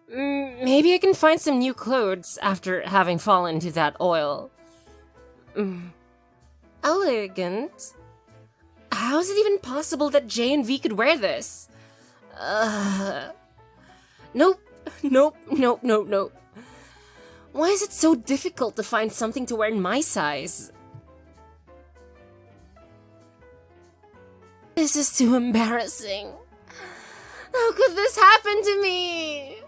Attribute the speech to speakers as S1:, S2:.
S1: Maybe I can find some new clothes after having fallen into that oil. Elegant? How is it even possible that J and V could wear this? Nope, nope, nope, nope, nope. Why is it so difficult to find something to wear in my size? This is too embarrassing. How could this happen to me?